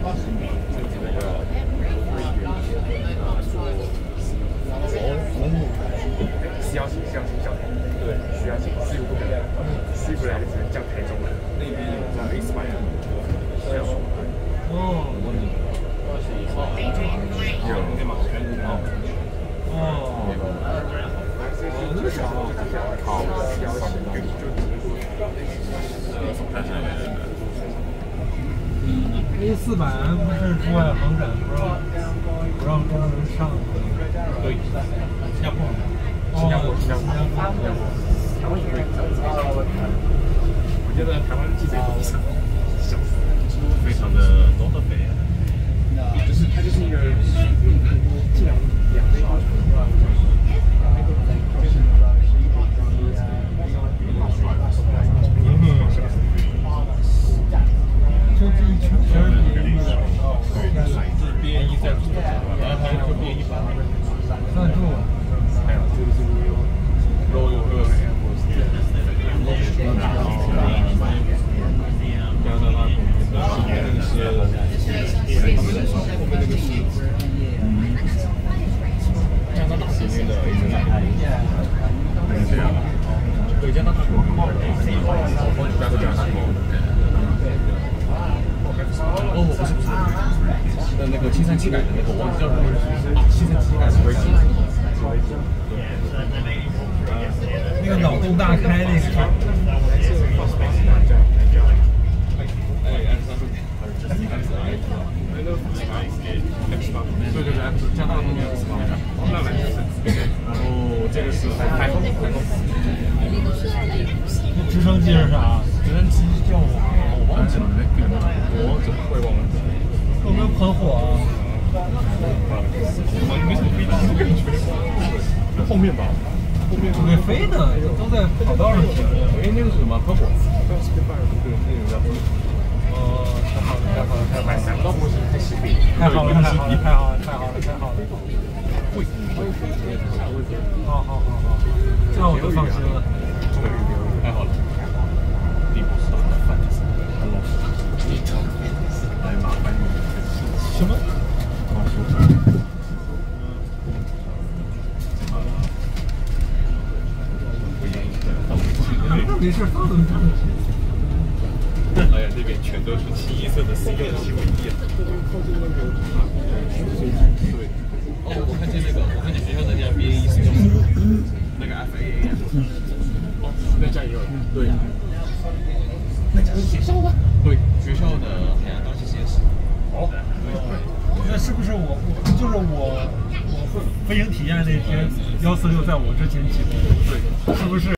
需要请教台，对，需要请师傅不可能，师傅来只能叫台中人。那边有叫 Expire， 对哦，哦，有对吗？哦，那么小，好， A4版不是出外航展不让中国人上， 对，新加坡，台湾也可以上。我觉得台湾记者也不上，笑死，非常的north of bay，就是它就是一个近两倍。 就这一圈全是BA1的，这是BA1在做，然后还有BA1版，赞助， 还有这个是 Royal Air Force， 加拿大空军的一些，他们后面那个是加拿大空军的一个，这样，对加拿大空军，加拿大空军。哦，不是，的那个737改的那个，我忘记叫什么啊，737改是指挥机， 那个脑洞大开那个。 对对对，加拿大空军是吗？那来就是，然后这个是海空， 直升机是啥？ 直升机叫我忘记了，我怎么会忘了？ 有没有喷火啊？ 没什么飞机，后面吧，后面准备飞呢，都在跑道上停着。 哎，那个是什么？喷火？对，那个叫。太好了，太好了，太好了！想不到不是太实力， 太好了，太好了，太好了，太好了，太好了！ 会， 好，这样我就放心了。 太好了，并不是饭店，你找来麻烦你。 什么？没事，放那么大。 哎呀，这边全都是清一色的 C6的新闻地啊。对。哦，我看见学校那家 BA1 是那个 FAA 哦，那家也有。对。那家是学校的？对，学校的海洋大气实验室。哦。 那是不是我飞行体验那天146在我之前起步？ 对， 是不是？